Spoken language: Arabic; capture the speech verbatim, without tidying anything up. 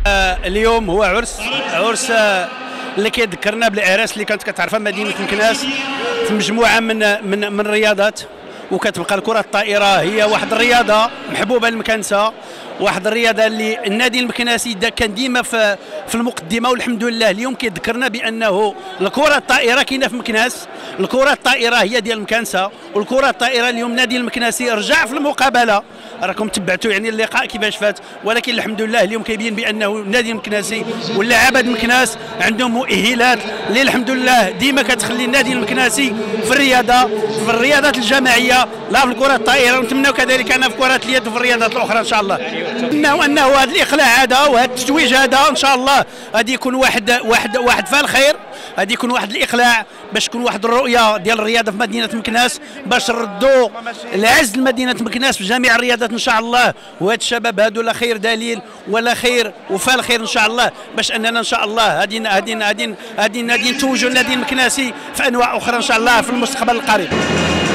اليوم هو عرس عرس اللي كيذكرنا بالاعراس اللي كانت كتعرفها مدينه مكناس في مجموعه من من من الرياضات، وكتبقى الكره الطائره هي واحد الرياضه محبوبه للمكنسه، واحد الرياضه اللي النادي المكناسي كان ديما في في المقدمه، والحمد لله اليوم كيذكرنا بانه الكره الطائره كاينه في مكناس، الكره الطائره هي ديال المكنسه، والكره الطائره اليوم النادي المكناسي رجع في المقابله. راكم تبعتوا يعني اللقاء كيفاش فات، ولكن الحمد لله اليوم كيبين بانه النادي المكناسي واللاعبات المكناس عندهم مؤهلات اللي الحمد لله ديما كتخلي النادي المكناسي في الرياضه في الرياضات الجماعيه، لا في الكره الطائره، ونتمناو كذلك انا في كره اليد وفي الرياضات الاخرى ان شاء الله. انه انه هذا الاقلاع هذا وهذا التتويج هذا ان شاء الله غادي يكون واحد واحد واحد فال خير، غادي يكون واحد الاقلاع باش تكون واحد الرؤيه ديال الرياضه في مدينه مكناس، باش نردوا العز لمدينه مكناس في جميع الرياضات ان شاء الله. وهاد الشباب هادو لا خير دليل ولا خير وفال خير ان شاء الله، باش اننا ان شاء الله غادي غادي غادي غادي نتوجوا النادي المكناسي في انواع اخرى ان شاء الله في المستقبل القريب.